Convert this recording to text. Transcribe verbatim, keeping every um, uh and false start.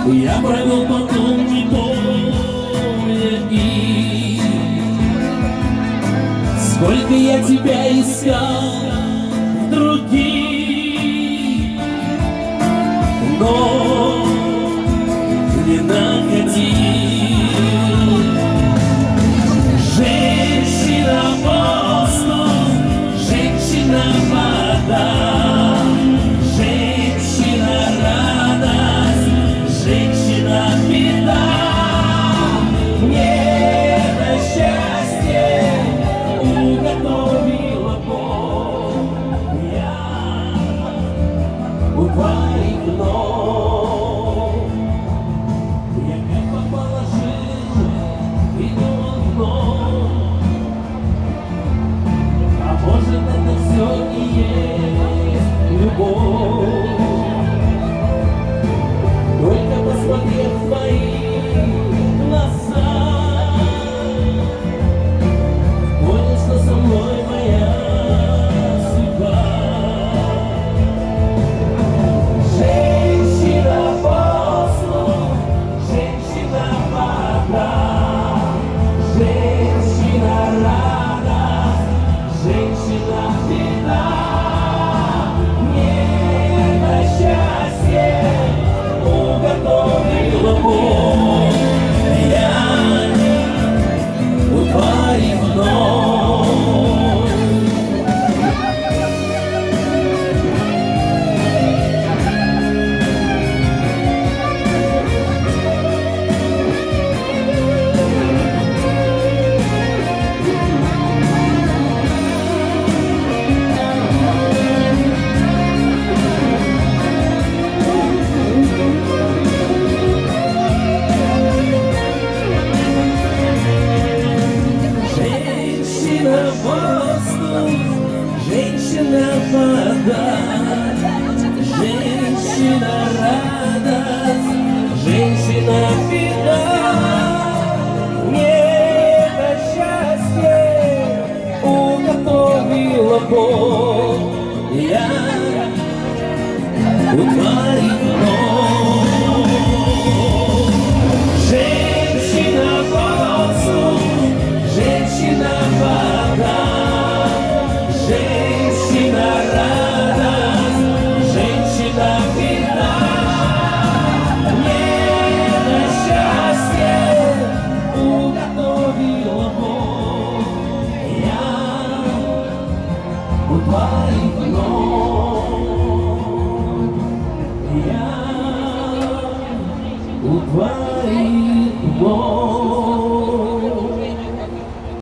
Я провел потом не помня и сколько я тебя искал в других, но не находил. Женщина воздух, женщина вода, женщина радость, женщина беда. Мне на счастье уготовила Бог, я у твоих ног. Я как попала жить и думал вновь, а может это все и есть любовь. Только посмотрев в твои глаза, понял, что со мной моя судьба. Женщина воздух, женщина вода, женщина радость, женщина беда. Мне на счастье уготовила Бог, я у твоих ног. Женщина воздух, женщина вода, женщина радость, женщина беда. Мне на счастье уготовила Бог, я у твоих ног. Женщина воздух, женщина вода, женщина радость, женщина беда. Мне на счастье уготовила Бог, я у твоих ног, я у твоих ног.